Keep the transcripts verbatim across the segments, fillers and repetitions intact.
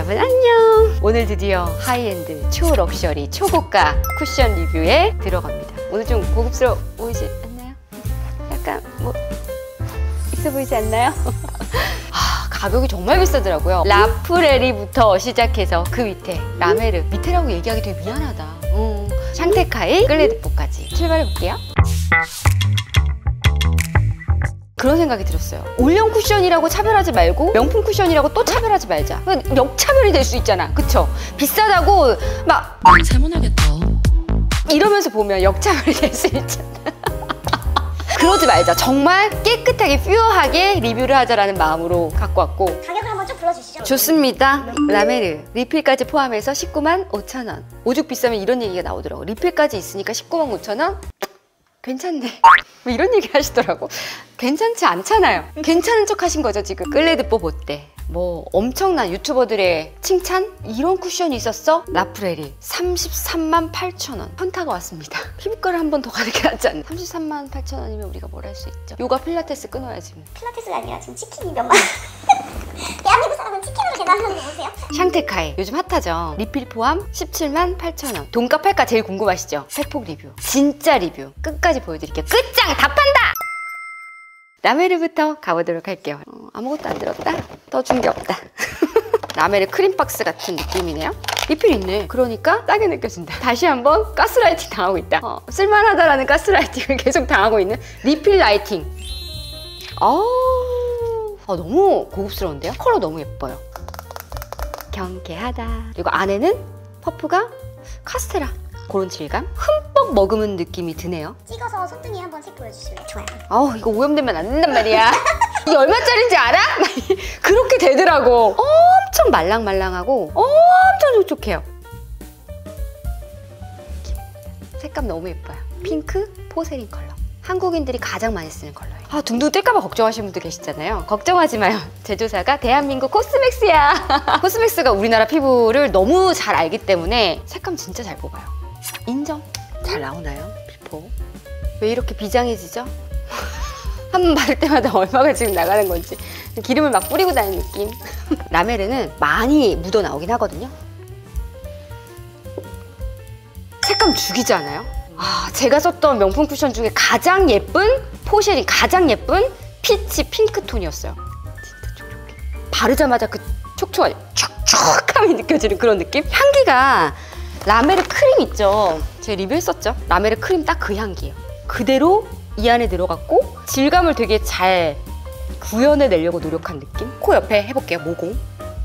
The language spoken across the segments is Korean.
여러분 안녕. 오늘 드디어 하이엔드 초럭셔리 초고가 쿠션 리뷰에 들어갑니다. 오늘 좀 고급스러워 보이지 않나요? 약간 뭐 있어 보이지 않나요? 아, 가격이 정말 비싸더라고요. 라프레리부터 시작해서 그 밑에 라메르, 밑에라고 얘기하기 되게 미안하다. 음, 샹테카이, 클레드뽀까지 출발해볼게요. 그런 생각이 들었어요. 올영 쿠션이라고 차별하지 말고 명품 쿠션이라고 또 차별하지 말자. 역차별이 될 수 있잖아. 그쵸? 비싸다고 막 살만하겠다 이러면서 보면 역차별이 될 수 있잖아. 그러지 말자. 정말 깨끗하게 퓨어하게 리뷰를 하자라는 마음으로 갖고 왔고, 가격을 한번 좀 불러주시죠. 좋습니다. 라메르 리필까지 포함해서 십구만 오천 원. 오죽 비싸면 이런 얘기가 나오더라고. 리필까지 있으니까 십구만 오천 원? 괜찮네. 뭐 이런 얘기 하시더라고. 괜찮지 않잖아요. 괜찮은 척 하신 거죠 지금. 클레드뽀 보때 뭐 엄청난 유튜버들의 칭찬? 이런 쿠션이 있었어? 라프레리 삼십삼만 팔천 원. 현타가 왔습니다. 피부과를 한 번 더 가는 게 낫지 않나? 삼십삼만 팔천 원이면 우리가 뭘 할 수 있죠? 요가 필라테스 끊어야지 뭐. 필라테스가 아니라 지금 치킨이 몇만 대한민국 사람은 치킨으로 계산하는 거 보세요. 샹테카이 요즘 핫하죠. 리필 포함 십칠만 팔천 원. 돈값 팔까 제일 궁금하시죠? 팩폭 리뷰, 진짜 리뷰 끝까지 보여드릴게요. 끝장 다 판다! 라메르부터 가보도록 할게요. 어, 아무것도 안 들었다? 더 준 게 없다. 라메르 크림박스 같은 느낌이네요. 리필 있네. 그러니까 싸게 느껴진다. 다시 한번 가스라이팅 당하고 있다. 어, 쓸만하다라는 가스라이팅을 계속 당하고 있는 리필 라이팅. 어... 아, 너무 고급스러운데요? 컬러 너무 예뻐요. 경쾌하다. 그리고 안에는 퍼프가 카스테라. 그런 질감? 흠뻑 머금은 느낌이 드네요. 찍어서 손등에 한번 색 보여주실래요? 좋아요. 아우, 이거 오염되면 안 된단 말이야. 이게 얼마짜리인지 알아? 그렇게 되더라고. 엄청 말랑말랑하고 엄청 촉촉해요. 색감 너무 예뻐요. 핑크 포세린 컬러. 한국인들이 가장 많이 쓰는 컬러예요. 아, 둥둥 뜰까봐 걱정하시는 분도 계시잖아요. 걱정하지 마요. 제조사가 대한민국 코스맥스야. 코스맥스가 우리나라 피부를 너무 잘 알기 때문에 색감 진짜 잘 뽑아요. 인정. 잘 나오나요? 비포. 왜 이렇게 비장해지죠? 한 번 바를 때마다 얼마가 지금 나가는 건지. 기름을 막 뿌리고 다니는 느낌. 라메르는 많이 묻어 나오긴 하거든요. 색감 죽이지 않아요? 아, 제가 썼던 명품 쿠션 중에 가장 예쁜 포쉐린, 가장 예쁜 피치 핑크톤이었어요. 진짜 촉촉해. 바르자마자 그 촉촉한 촉촉함이 느껴지는 그런 느낌? 향기가 라메르 크림 있죠? 제가 리뷰했었죠? 라메르 크림 딱 그 향기예요. 그대로 이 안에 들어갔고 질감을 되게 잘 구현해내려고 노력한 느낌? 코 옆에 해볼게요, 모공.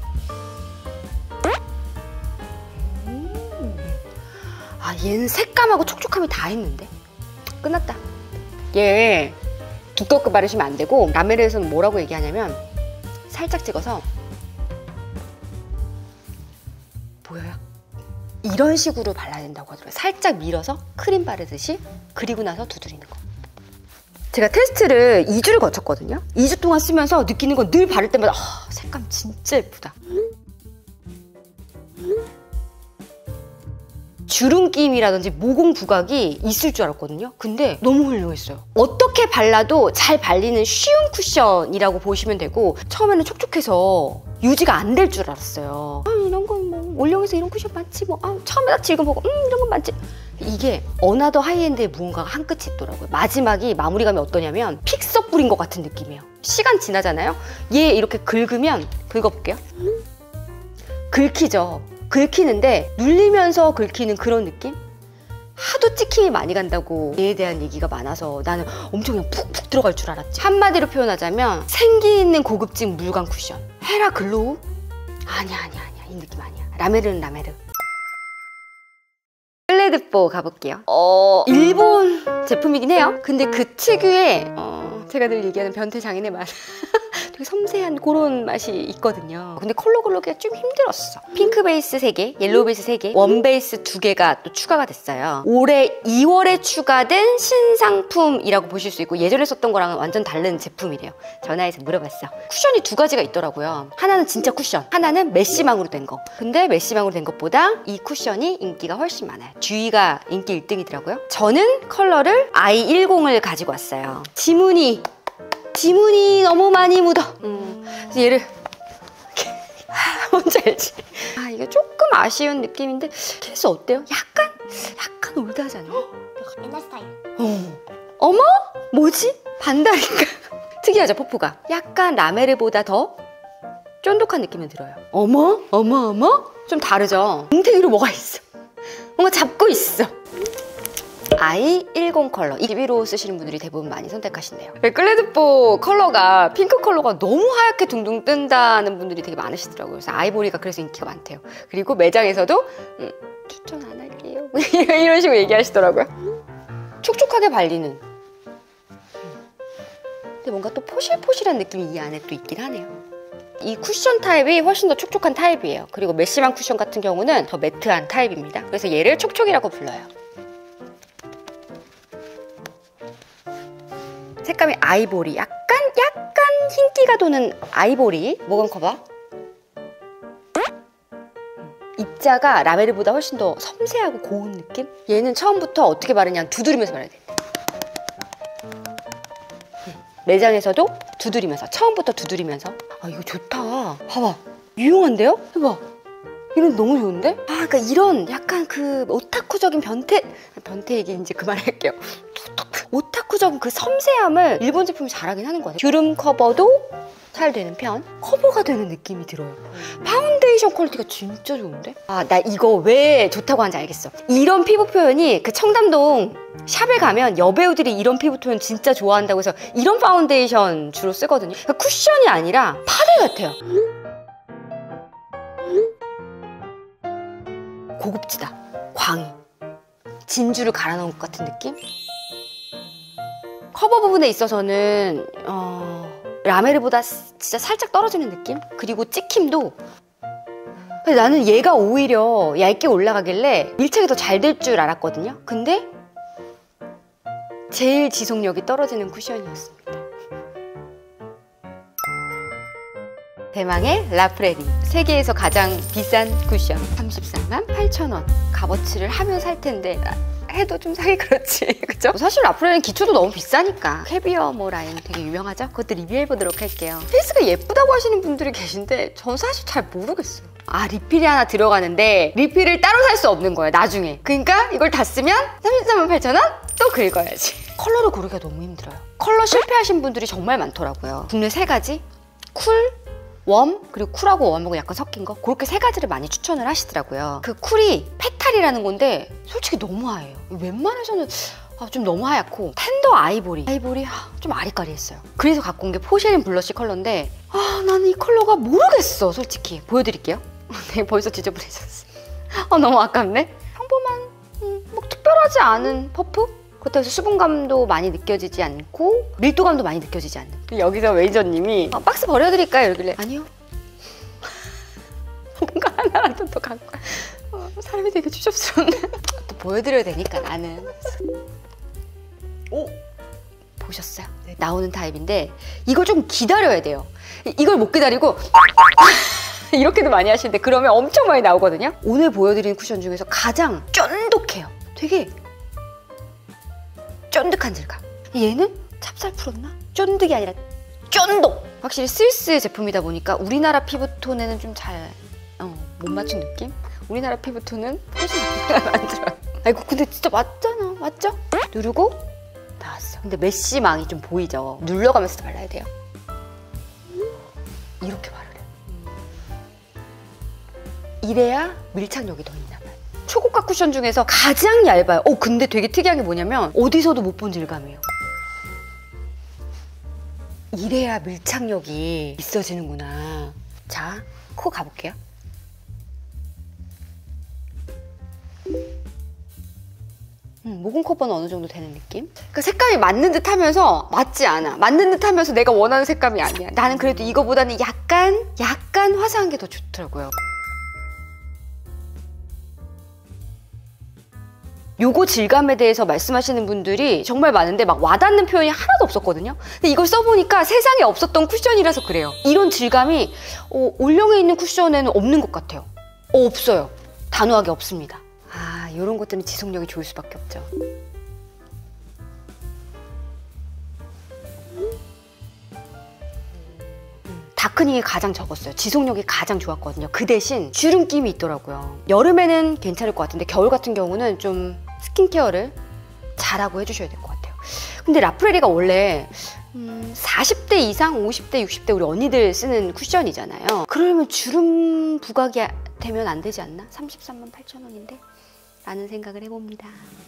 아, 얘는 색감하고 촉촉함이 다 있는데? 끝났다. 얘 두껍게 바르시면 안 되고, 라메르에서는 뭐라고 얘기하냐면 살짝 찍어서, 보여요? 이런 식으로 발라야 된다고 하더라고요. 살짝 밀어서 크림 바르듯이, 그리고 나서 두드리는 거. 제가 테스트를 이 주를 거쳤거든요. 이 주 동안 쓰면서 느끼는 건 늘 바를 때마다 아, 색감 진짜 예쁘다. 주름김이라든지 모공 부각이 있을 줄 알았거든요. 근데 너무 훌륭했어요. 어떻게 발라도 잘 발리는 쉬운 쿠션이라고 보시면 되고, 처음에는 촉촉해서 유지가 안 될 줄 알았어요. 아, 이런 건 뭐 올영에서 이런 쿠션 많지 뭐. 아, 처음에 딱 지금 보고 음 이런 건 많지. 이게 어나더 하이엔드의 무언가가 한 끝이 있더라고요. 마지막이 마무리감이 어떠냐면 픽서 뿌린 것 같은 느낌이에요. 시간 지나잖아요. 얘 이렇게 긁으면, 긁어볼게요. 긁히죠. 긁히는데 눌리면서 긁히는 그런 느낌? 하도 찍힘이 많이 간다고 얘에 대한 얘기가 많아서 나는 엄청 그냥 푹푹 들어갈 줄 알았지. 한마디로 표현하자면 생기 있는 고급진 물광 쿠션. 헤라 글로우? 아니야 아니야 아니야, 이 느낌 아니야. 라메르는 라메르. 클레드뽀 가볼게요. 어... 일본 제품이긴 해요. 근데 그 특유의 어... 제가 늘 얘기하는 변태 장인의 맛. 되게 섬세한 그런 맛이 있거든요. 근데 컬러 고르기가 좀 힘들었어. 핑크 베이스 세 개, 옐로우 베이스 세 개, 원 베이스 두 개가 또 추가가 됐어요. 올해 이월에 추가된 신상품이라고 보실 수 있고, 예전에 썼던 거랑은 완전 다른 제품이래요. 전화해서 물어봤어. 쿠션이 두 가지가 있더라고요. 하나는 진짜 쿠션, 하나는 메쉬망으로 된 거. 근데 메쉬망으로 된 것보다 이 쿠션이 인기가 훨씬 많아요. 듀이가 인기 일 등이더라고요. 저는 컬러를 아이 십을 가지고 왔어요. 지문이 지문이 너무 많이 묻어. 음. 그래서 얘를 뭔지 알지? 아 이게 조금 아쉬운 느낌인데 케이스 어때요? 약간 약간 올드하지 않아요? 옛날 스타일. 어. 어머? 뭐지? 반달인가? 특이하죠 퍼프가. 약간 라메르보다 더 쫀득한 느낌이 들어요. 어머? 어머 어머? 좀 다르죠? 뭉탱이로 뭐가 있어? 뭔가 잡고 있어. 아이 십 컬러 이십일 호 쓰시는 분들이 대부분 많이 선택하신대요. 클레드보 컬러가 핑크 컬러가 너무 하얗게 둥둥 뜬다는 분들이 되게 많으시더라고요. 그래서 아이보리가 그래서 인기가 많대요. 그리고 매장에서도 음, 추천 안 할게요 이런 식으로 얘기하시더라고요. 촉촉하게 발리는, 근데 뭔가 또 포실포실한 느낌이 이 안에 또 있긴 하네요. 이 쿠션 타입이 훨씬 더 촉촉한 타입이에요. 그리고 메쉬망 쿠션 같은 경우는 더 매트한 타입입니다. 그래서 얘를 촉촉이라고 불러요. 색감이 아이보리, 약간 약간 흰기가 도는 아이보리 모건 커버. 입자가 라메르보다 훨씬 더 섬세하고 고운 느낌? 얘는 처음부터 어떻게 바르냐 두드리면서 발라야 돼. 매장에서도 두드리면서, 처음부터 두드리면서. 아 이거 좋다. 봐봐, 유용한데요? 해봐, 이런 너무 좋은데? 아 그러니까 이런 약간 그 오타쿠적인 변태 변태 얘기 이제 그만할게요. 오타쿠적인 그 섬세함을 일본 제품이 잘하긴 하는 것 같아요. 주름 커버도 잘 되는 편, 커버가 되는 느낌이 들어요. 파운데이션 퀄리티가 진짜 좋은데? 아 나 이거 왜 좋다고 하는지 알겠어. 이런 피부 표현이 그 청담동 샵에 가면 여배우들이 이런 피부 표현 진짜 좋아한다고 해서 이런 파운데이션 주로 쓰거든요. 그러니까 쿠션이 아니라 파데 같아요. 고급지다. 광이 진주를 갈아 넣은 것 같은 느낌? 커버 부분에 있어서는 어... 라메르보다 진짜 살짝 떨어지는 느낌? 그리고 찍힘도, 근데 나는 얘가 오히려 얇게 올라가길래 밀착이 더 잘 될 줄 알았거든요. 근데 제일 지속력이 떨어지는 쿠션이었습니다. 대망의 라프레디, 세계에서 가장 비싼 쿠션 삼십사만 팔천 원. 값어치를 하면 살 텐데 해도 좀 사기 그렇지, 그죠? 사실 라프레디는 기초도 너무 비싸니까. 캐비어 뭐 라인 되게 유명하죠? 그것도 리뷰해보도록 할게요. 페이스가 예쁘다고 하시는 분들이 계신데 전 사실 잘 모르겠어요. 아 리필이 하나 들어가는데 리필을 따로 살 수 없는 거예요 나중에. 그러니까 이걸 다 쓰면 삼십사만 팔천 원? 또 긁어야지. 컬러를 고르기가 너무 힘들어요. 컬러 실패하신 분들이 정말 많더라고요. 국내 세 가지, 쿨, 웜, 그리고 쿨하고 웜하고 약간 섞인 거, 그렇게 세 가지를 많이 추천을 하시더라고요. 그 쿨이 페탈이라는 건데 솔직히 너무 하얘요. 웬만해서는 아, 좀 너무 하얗고, 텐더 아이보리 아이보리 아, 좀 아리까리했어요. 그래서 갖고 온 게 포쉐린 블러쉬 컬러인데 아 나는 이 컬러가 모르겠어 솔직히. 보여드릴게요. 네, 벌써 지저분해졌어. 아 너무 아깝네. 평범한 음, 뭐 특별하지 않은 퍼프? 그렇다고 해서 수분감도 많이 느껴지지 않고 밀도감도 많이 느껴지지 않는. 여기서 매니저님이 아, 박스 버려드릴까요? 이러길래 아니요. 뭔가 하나라도 더 갖고 어, 사람이 되게 추접스럽네. 또 보여드려야 되니까 나는. 오! 보셨어요? 네. 나오는 타입인데 이걸 좀 기다려야 돼요. 이걸 못 기다리고 이렇게도 많이 하시는데 그러면 엄청 많이 나오거든요. 오늘 보여드리는 쿠션 중에서 가장 쫀득해요. 되게 쫀득한 질감. 얘는 찹쌀 풀었나? 쫀득이 아니라 쫀득! 확실히 스위스 제품이다 보니까 우리나라 피부톤에는 좀 잘 어, 못 맞춘 느낌? 우리나라 피부톤은 훨씬 안 들어요. 아이고 근데 진짜 맞잖아. 맞죠? 누르고 나왔어. 근데 메쉬망이 좀 보이죠? 눌러가면서 발라야 돼요. 이렇게 바르래. 이래야 밀착력이 더 있나 봐요. 초고가 쿠션 중에서 가장 얇아요. 어 근데 되게 특이한 게 뭐냐면 어디서도 못 본 질감이에요. 이래야 밀착력이 있어지는구나. 자, 코 가볼게요. 음, 모공 커버는 어느 정도 되는 느낌? 그러니까 색감이 맞는 듯 하면서 맞지 않아. 맞는 듯 하면서 내가 원하는 색감이 아니야. 나는 그래도 이거보다는 약간 약간 화사한 게 더 좋더라고요. 요거 질감에 대해서 말씀하시는 분들이 정말 많은데 막 와닿는 표현이 하나도 없었거든요. 근데 이걸 써보니까 세상에 없었던 쿠션이라서 그래요. 이런 질감이 어, 올영에 있는 쿠션에는 없는 것 같아요. 어, 없어요. 단호하게 없습니다. 아, 이런 것들은 지속력이 좋을 수밖에 없죠. 다 다크닝이 가장 적었어요. 지속력이 가장 좋았거든요. 그 대신 주름김이 있더라고요. 여름에는 괜찮을 것 같은데 겨울 같은 경우는 좀 스킨케어를 잘하고 해주셔야 될 것 같아요. 근데 라프레리가 원래 음, 사십 대 이상, 오십 대, 육십 대 우리 언니들 쓰는 쿠션이잖아요. 그러면 주름 부각이 되면 안 되지 않나? 삼십삼만 팔천 원인데? 라는 생각을 해봅니다.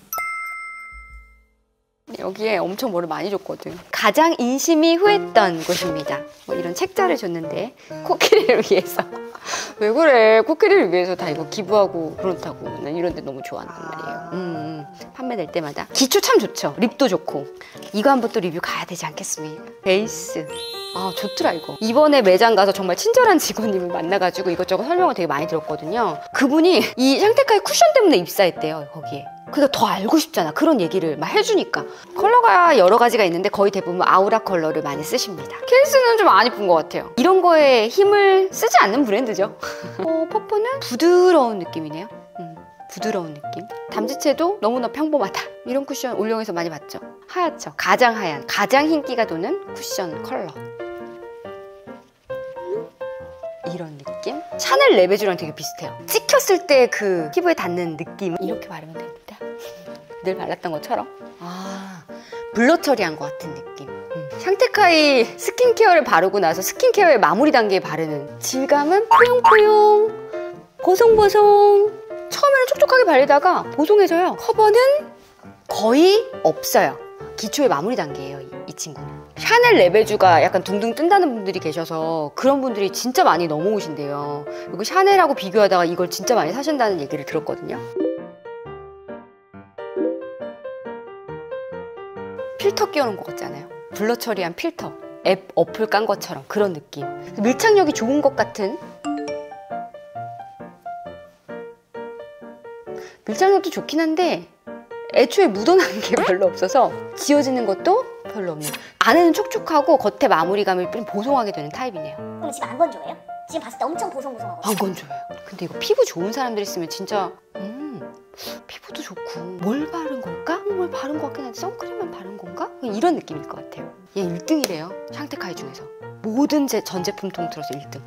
여기에 엄청 뭐를 많이 줬거든. 가장 인심이 후했던 곳입니다. 뭐 이런 책자를 줬는데 코끼리를 위해서. 왜 그래? 코끼리를 위해서 다 이거 기부하고 그렇다고. 난 이런 데 너무 좋아한단 말이에요. 음, 음. 판매될 때마다. 기초 참 좋죠. 립도 좋고. 이거 한번 또 리뷰 가야 되지 않겠습니까? 베이스. 아 좋더라 이거. 이번에 매장 가서 정말 친절한 직원님을 만나가지고 이것저것 설명을 되게 많이 들었거든요. 그분이 이 샹테카이 쿠션 때문에 입사했대요 거기에. 그러니까 더 알고 싶잖아. 그런 얘기를 막 해주니까. 컬러가 여러 가지가 있는데 거의 대부분 아우라 컬러를 많이 쓰십니다. 케이스는 좀 안 이쁜 것 같아요. 이런 거에 힘을 쓰지 않는 브랜드죠. 어, 퍼프는 부드러운 느낌이네요. 음, 부드러운 느낌. 담지체도 너무나 평범하다. 이런 쿠션 올영에서 많이 봤죠. 하얗죠. 가장 하얀, 가장 흰기가 도는 쿠션 컬러. 이런 느낌? 샤넬 레베주랑 되게 비슷해요. 찍혔을 때 그 피부에 닿는 느낌. 이렇게 바르면 됩니다. 늘 발랐던 것처럼. 아, 블러 처리한 것 같은 느낌. 음. 샹테카이 스킨케어를 바르고 나서 스킨케어의 마무리 단계에 바르는 질감은 포용포용, 보송보송. 처음에는 촉촉하게 발리다가 보송해져요. 커버는 거의 없어요. 기초의 마무리 단계예요, 이, 이 친구는. 샤넬 레베주가 약간 둥둥 뜬다는 분들이 계셔서 그런 분들이 진짜 많이 넘어오신대요. 그리고 샤넬하고 비교하다가 이걸 진짜 많이 사신다는 얘기를 들었거든요. 필터 끼워놓은 것 같잖아요. 블러 처리한 필터. 앱 어플 깐 것처럼 그런 느낌. 밀착력이 좋은 것 같은. 밀착력도 좋긴 한데 애초에 묻어나는 게 별로 없어서 지워지는 것도 별로 없네요. 안에는 촉촉하고 겉에 마무리감이 좀 보송하게 되는 타입이네요. 그럼 지금 안 건조해요? 지금 봤을 때 엄청 보송보송하거든요. 안 건조해요. 근데 이거 피부 좋은 사람들 있으면 진짜 음 피부도 좋고 뭘 바른 걸까? 뭘 바른 것 같긴 한데 선크림만 바른 건가? 이런 느낌일 것 같아요. 얘 일 등이래요. 샹테카이 중에서. 모든 제, 전 제품 통틀어서 일 등.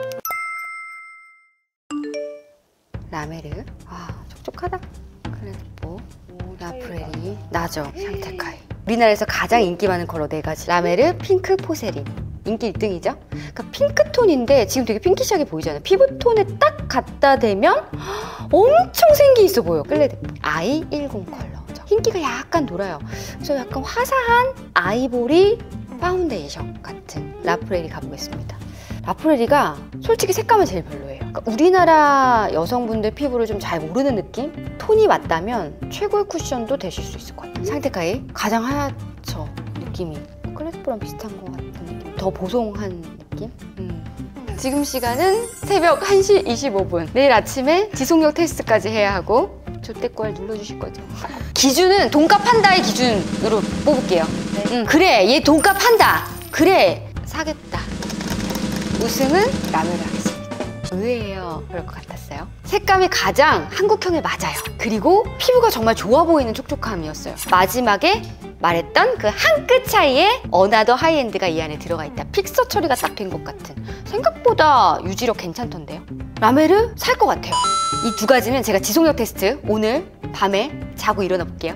라메르. 아 촉촉하다. 클레스포, 라프레리, 나죠, 샹테카이. 우리나라에서 가장 인기 많은 컬러 네 가지. 라메르, 핑크, 포세린. 인기 일 등이죠? 그러니까 핑크톤인데 지금 되게 핑키시하게 보이잖아요. 피부톤에 딱 갖다 대면 엄청 생기 있어 보여. 클레드포. 아이 십 컬러죠. 흰기가 약간 돌아요. 그래서 약간 화사한 아이보리 파운데이션 같은 라프레리 가보겠습니다. 라프레리가 솔직히 색감은 제일 별로예요. 그러니까 우리나라 여성분들 피부를 좀 잘 모르는 느낌? 톤이 맞다면 최고의 쿠션도 되실 수 있을 것 같아요. 샹테카이 가장 하얗죠, 느낌이. 클래스포랑 비슷한 것 같은 느낌. 더 보송한 느낌? 음. 지금 시간은 새벽 한 시 이십오 분. 내일 아침에 지속력 테스트까지 해야 하고 조태꼴 눌러주실 거죠? 기준은 돈값 한다의 기준으로 뽑을게요. 네. 음, 그래, 얘 돈값 한다. 그래, 사겠다. 우승은 라메르 하겠습니다. 의외예요. 그럴 것 같았어요. 색감이 가장 한국형에 맞아요. 그리고 피부가 정말 좋아 보이는 촉촉함이었어요. 마지막에 말했던 그 한 끗 차이에 어나더 하이엔드가 이 안에 들어가 있다. 픽서 처리가 딱 된 것 같은. 생각보다 유지력 괜찮던데요? 라메르 살 것 같아요. 이 두 가지는 제가 지속력 테스트 오늘 밤에 자고 일어나 볼게요.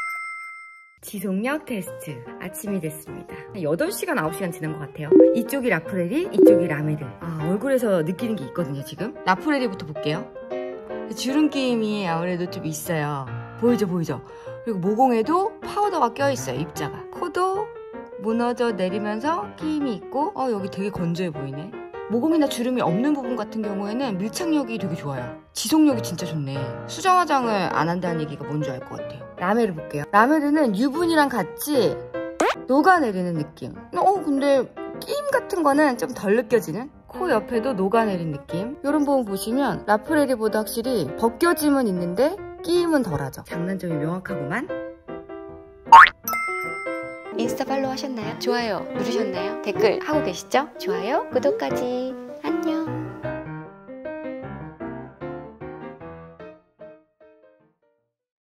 지속력 테스트 아침이 됐습니다. 여덟 시간 아홉 시간 지난 것 같아요. 이쪽이 라프레리, 이쪽이 라메르. 아, 얼굴에서 느끼는 게 있거든요 지금. 라프레리부터 볼게요. 주름김이 아무래도 좀 있어요. 보이죠 보이죠? 그리고 모공에도 파우더가 껴있어요. 입자가. 코도 무너져 내리면서 끼임이 있고 어 여기 되게 건조해 보이네. 모공이나 주름이 없는 부분 같은 경우에는 밀착력이 되게 좋아요. 지속력이 진짜 좋네. 수정 화장을 안 한다는 얘기가 뭔지 알 것 같아요. 라메르 볼게요. 라메르는 유분이랑 같이 녹아내리는 느낌. 어 근데 끼임 같은 거는 좀 덜 느껴지는? 코 옆에도 녹아내린 느낌. 이런 부분 보시면 라프레리보다 확실히 벗겨짐은 있는데 끼임은 덜하죠. 장단점이 명확하구만. 인스타 팔로우 하셨나요? 좋아요 누르셨나요? 댓글 하고 계시죠? 좋아요, 구독까지.